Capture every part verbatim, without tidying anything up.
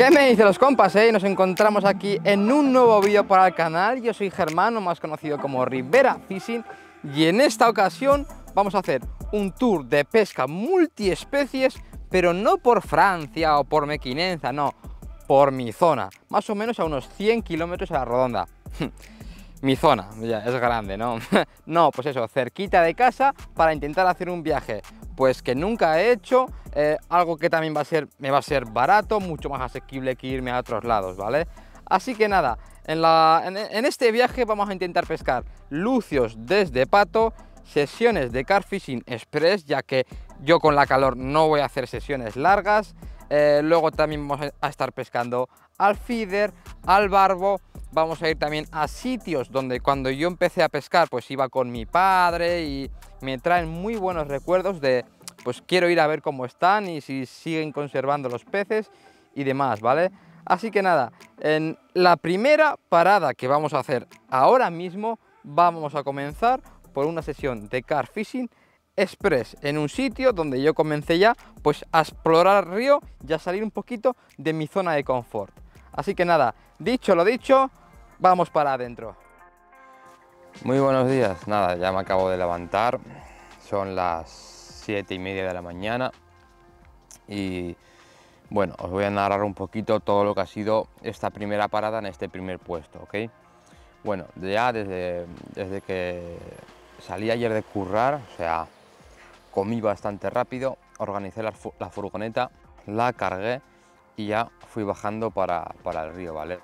¿Qué me dicen los compas, eh? Nos encontramos aquí en un nuevo vídeo para el canal. Yo soy Germano, más conocido como Rivera Fishing, y en esta ocasión vamos a hacer un tour de pesca multiespecies, pero no por Francia o por Mequinenza, no, por mi zona, más o menos a unos cien kilómetros a la redonda. Mi zona, ya es grande, ¿no? No, pues eso, cerquita de casa, para intentar hacer un viaje pues que nunca he hecho, eh, algo que también va a ser, me va a ser barato, mucho más asequible que irme a otros lados, ¿vale? Así que nada, en, la, en, en este viaje vamos a intentar pescar lucios desde pato, sesiones de Carp Fishing Express, ya que yo con la calor no voy a hacer sesiones largas. Eh, luego también vamos a estar pescando al feeder, al barbo. Vamos a ir también a sitios donde cuando yo empecé a pescar pues iba con mi padre y me traen muy buenos recuerdos de, pues quiero ir a ver cómo están y si siguen conservando los peces y demás, ¿vale? Así que nada, en la primera parada que vamos a hacer ahora mismo vamos a comenzar por una sesión de Carp Fishing Express en un sitio donde yo comencé ya pues a explorar el río y a salir un poquito de mi zona de confort. Así que nada, dicho lo dicho, vamos para adentro. Muy buenos días, nada, ya me acabo de levantar, son las siete y media de la mañana y bueno, os voy a narrar un poquito todo lo que ha sido esta primera parada en este primer puesto, ¿ok? Bueno, ya desde, desde que salí ayer de currar, o sea, comí bastante rápido, organicé la, la furgoneta, la cargué y ya fui bajando para, para el río, ¿vale?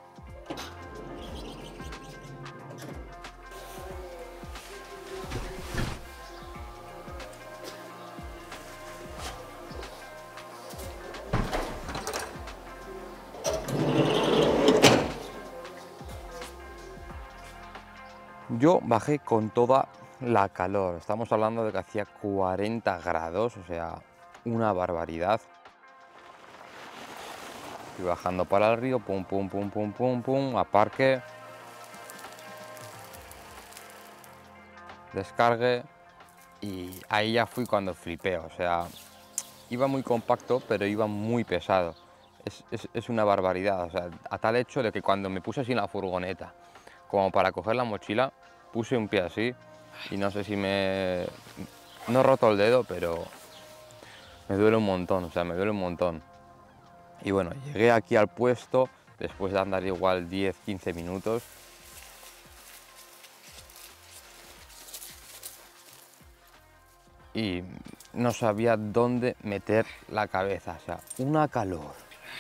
Yo bajé con toda la calor, estamos hablando de que hacía cuarenta grados, o sea, una barbaridad. Fui bajando para el río, pum, pum, pum, pum, pum, pum, aparque, descargue y ahí ya fui cuando flipé, o sea, iba muy compacto, pero iba muy pesado. Es, es, es una barbaridad, o sea, a tal hecho de que cuando me puse así en la furgoneta, como para coger la mochila, puse un pie así y no sé si me... no he roto el dedo, pero me duele un montón, o sea, me duele un montón. Y bueno, llegué aquí al puesto después de andar igual diez quince minutos. Y no sabía dónde meter la cabeza, o sea, una calor.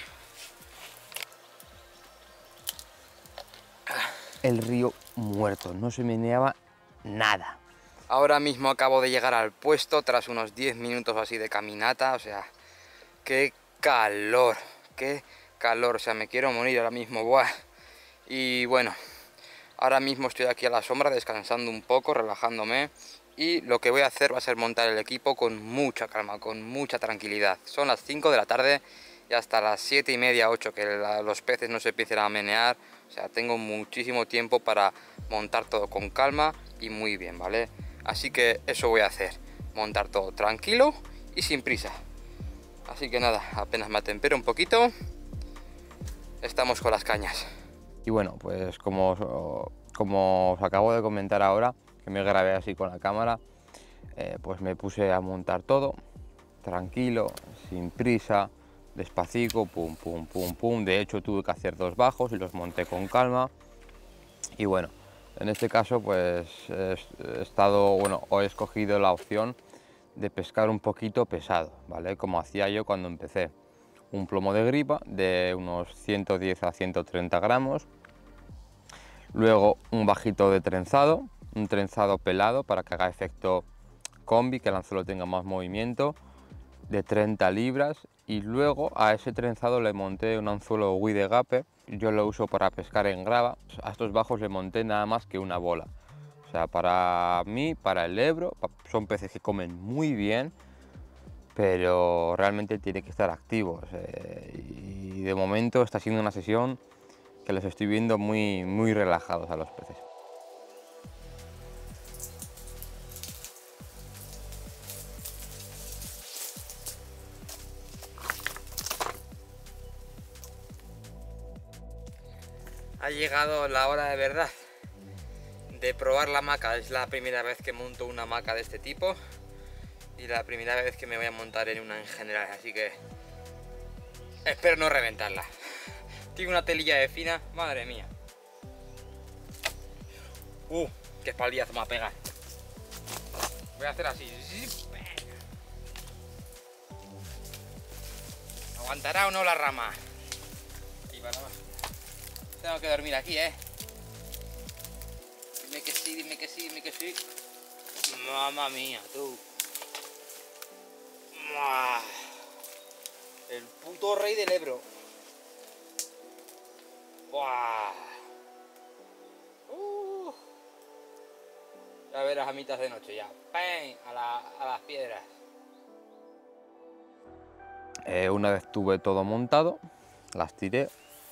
El río muerto, no se meneaba nada. Ahora mismo acabo de llegar al puesto tras unos diez minutos así de caminata, o sea, qué calor, qué calor, o sea, me quiero morir ahora mismo, buah. Y bueno, ahora mismo estoy aquí a la sombra descansando un poco, relajándome, y lo que voy a hacer va a ser montar el equipo con mucha calma, con mucha tranquilidad. Son las cinco de la tarde y hasta las siete y media, ocho, que la, los peces no se empiecen a menear. O sea, tengo muchísimo tiempo para montar todo con calma y muy bien, ¿vale? Así que eso voy a hacer, montar todo tranquilo y sin prisa. Así que nada, apenas me atempero un poquito, estamos con las cañas. Y bueno, pues como, como os acabo de comentar ahora, que me grabé así con la cámara, eh, pues me puse a montar todo, tranquilo, sin prisa, despacito, pum, pum, pum, pum. De hecho tuve que hacer dos bajos y los monté con calma. Y bueno, en este caso pues he estado, bueno, he escogido la opción de pescar un poquito pesado, ¿vale? Como hacía yo cuando empecé. Un plomo de gripa de unos ciento diez a ciento treinta gramos. Luego un bajito de trenzado, un trenzado pelado para que haga efecto combi, que el anzuelo tenga más movimiento, de treinta libras. Y luego a ese trenzado le monté un anzuelo Wide Gape. Yo lo uso para pescar en grava. A estos bajos le monté nada más que una bola. O sea, para mí, para el Ebro, son peces que comen muy bien, pero realmente tiene que estar activos. Eh, y de momento está siendo una sesión que los estoy viendo muy, muy relajados a los peces. llegado la hora de verdad de probar la hamaca. Es la primera vez que monto una hamaca de este tipo y la primera vez que me voy a montar en una en general, así que espero no reventarla. Tiene una telilla de fina, madre mía. Uh, qué espaldillazo me va a pegar. Voy a hacer así. ¿Aguantará o no la rama? Y para más. Tengo que dormir aquí, ¿eh? Dime que sí, dime que sí, dime que sí. Mamma mía, tú. El puto rey del Ebro. Buah. Uh. Ya verás a mitad de noche ya. ¡Pam! A, la, a las piedras. Eh, una vez tuve todo montado, las tiré.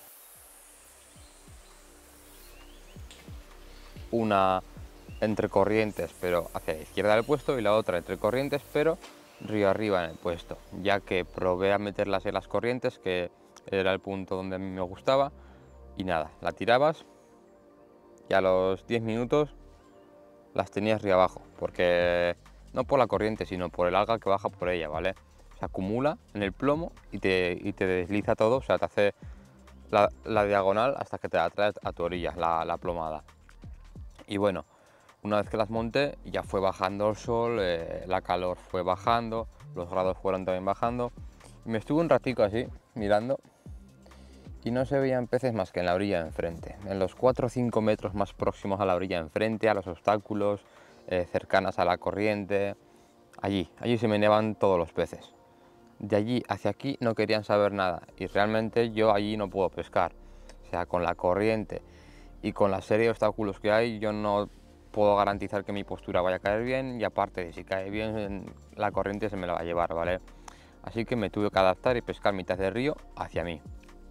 Una entre corrientes, pero hacia la izquierda del puesto, y la otra entre corrientes, pero río arriba en el puesto, ya que probé a meterlas en las corrientes, que era el punto donde a mí me gustaba, y nada, la tirabas y a los diez minutos las tenías río abajo, porque no por la corriente, sino por el alga que baja por ella, ¿vale? Se acumula en el plomo y te, y te desliza todo, o sea, te hace la, la diagonal hasta que te la traes a tu orilla, la, la plomada. Y bueno, una vez que las monté, ya fue bajando el sol, eh, la calor fue bajando, los grados fueron también bajando. Y me estuve un ratico así, mirando, y no se veían peces más que en la orilla de enfrente. En los cuatro o cinco metros más próximos a la orilla de enfrente, a los obstáculos, eh, cercanas a la corriente. Allí, allí se meneaban todos los peces. De allí hacia aquí no querían saber nada, y realmente yo allí no puedo pescar. O sea, con la corriente y con la serie de obstáculos que hay, yo no puedo garantizar que mi postura vaya a caer bien, y aparte de si cae bien, la corriente se me la va a llevar, ¿vale? Así que me tuve que adaptar y pescar mitad de río hacia mí.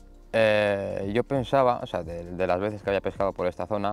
Eh, yo pensaba, o sea, de, de las veces que había pescado por esta zona,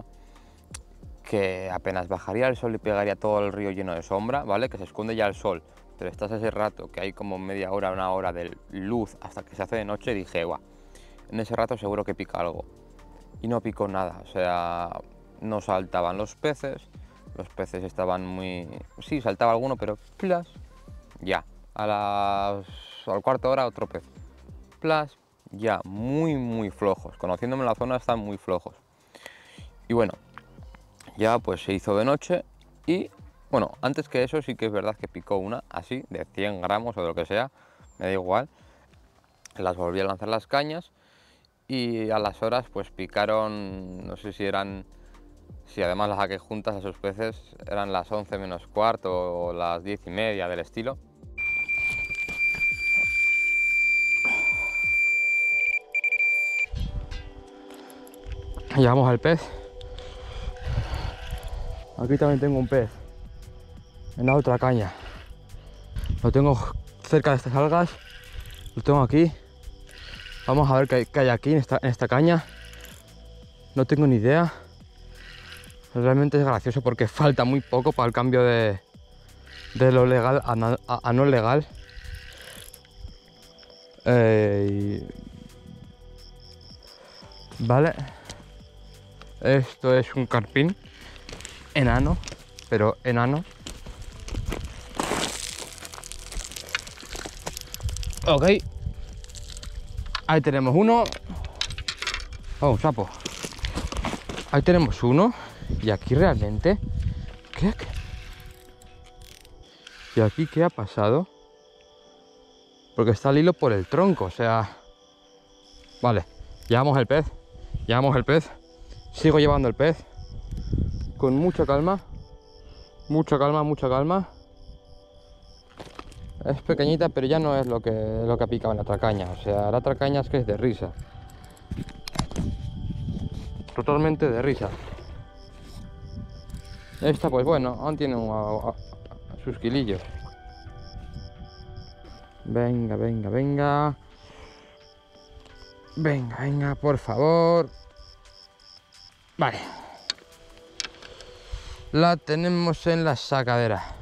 que apenas bajaría el sol y pegaría todo el río lleno de sombra, ¿vale? Que se esconde ya el sol, pero estás ese rato, que hay como media hora, una hora de luz hasta que se hace de noche, y dije, guau, en ese rato seguro que pica algo. Y no picó nada, o sea, no saltaban los peces, los peces estaban muy... Sí, saltaba alguno, pero plas, ya, a las... al cuarto hora otro pez, plas, ya, muy muy flojos, conociéndome la zona están muy flojos. Y bueno, ya pues se hizo de noche y, bueno, antes que eso sí que es verdad que picó una, así, de cien gramos o de lo que sea, me da igual, las volví a lanzar las cañas. Y a las horas pues picaron, no sé si eran, si además las saqué juntas a esos peces, eran las once menos cuarto o las diez y media del estilo. Llegamos al pez. Aquí también tengo un pez, en la otra caña. Lo tengo cerca de estas algas, lo tengo aquí. Vamos a ver qué hay, qué hay aquí en esta, en esta caña. No tengo ni idea. Realmente es gracioso porque falta muy poco para el cambio de, de lo legal a, no, a, a no legal. Eh, y... Vale. Esto es un carpín enano, pero enano. Ok. Ahí tenemos uno. Oh, sapo. Ahí tenemos uno. Y aquí realmente... ¿Qué? ¿Y aquí qué ha pasado? Porque está el hilo por el tronco, o sea... Vale, llevamos el pez. Llevamos el pez. Sigo llevando el pez. Con mucha calma. Mucha calma, mucha calma. Es pequeñita, pero ya no es lo que, lo que ha picado en la otra caña. O sea, la otra caña es que es de risa. Totalmente de risa. Esta, pues bueno, aún tiene un, a, a, sus kilillos. Venga, venga, venga. Venga, venga, por favor. Vale. La tenemos en la sacadera.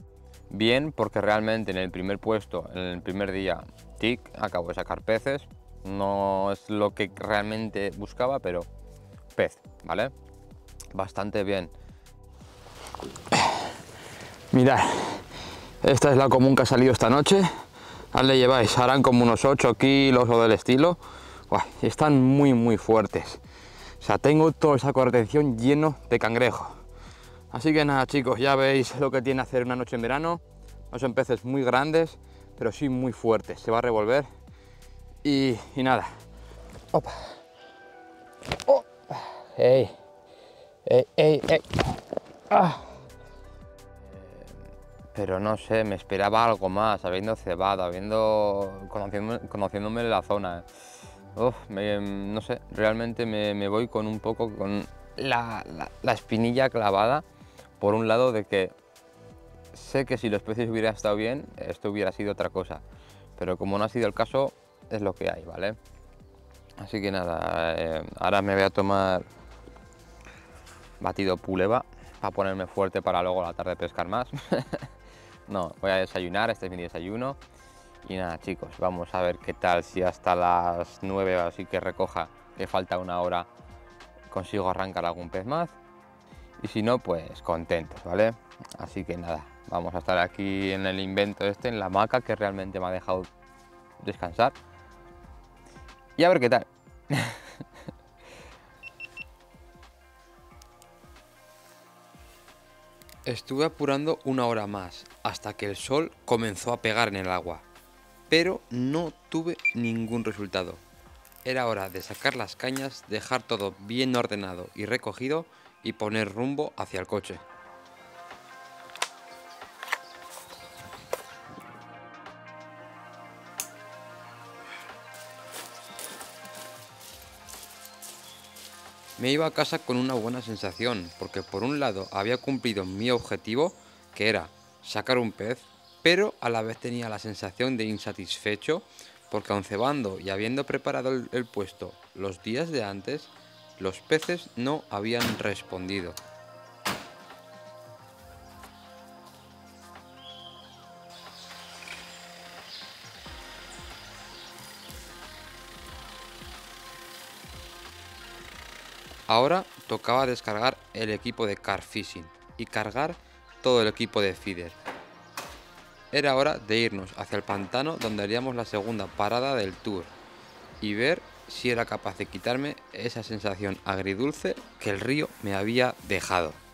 Bien, porque realmente en el primer puesto, en el primer día, tic, acabo de sacar peces. No es lo que realmente buscaba, pero pez, ¿vale? Bastante bien. Mirad, esta es la común que ha salido esta noche. Ahí le lleváis, harán como unos ocho kilos o del estilo. Uy, están muy muy fuertes. O sea, tengo todo el saco de retención lleno de cangrejo. Así que nada, chicos, ya veis lo que tiene hacer una noche en verano. No son peces muy grandes, pero sí muy fuertes. Se va a revolver. Y, y nada. Opa. Oh. Ey. Ey, ey, ey. Ah. Pero no sé, me esperaba algo más, habiendo cebado, habiendo conociendo, conociéndome la zona. Uf, me, no sé, realmente me, me voy con un poco con la, la, la espinilla clavada, por un lado de que sé que si los peces hubieran estado bien, esto hubiera sido otra cosa, pero como no ha sido el caso, es lo que hay, ¿vale? Así que nada, eh, ahora me voy a tomar batido puleva para ponerme fuerte para luego a la tarde pescar más. No, voy a desayunar, este es mi desayuno. Y nada, chicos, vamos a ver qué tal, si hasta las nueve o así que recoja, que falta una hora, consigo arrancar algún pez más. Y si no, pues contentos, ¿vale? Así que nada, vamos a estar aquí en el invento este, en la hamaca, que realmente me ha dejado descansar. Y a ver qué tal. Estuve apurando una hora más, hasta que el sol comenzó a pegar en el agua. Pero no tuve ningún resultado. Era hora de sacar las cañas, dejar todo bien ordenado y recogido y poner rumbo hacia el coche. Me iba a casa con una buena sensación, porque por un lado había cumplido mi objetivo, que era sacar un pez, pero a la vez tenía la sensación de insatisfecho, porque aun cebando y habiendo preparado el, el puesto los días de antes, los peces no habían respondido. Ahora tocaba descargar el equipo de Carp Fishing y cargar todo el equipo de feeder. Era hora de irnos hacia el pantano, donde haríamos la segunda parada del tour, y ver si era capaz de quitarme esa sensación agridulce que el río me había dejado.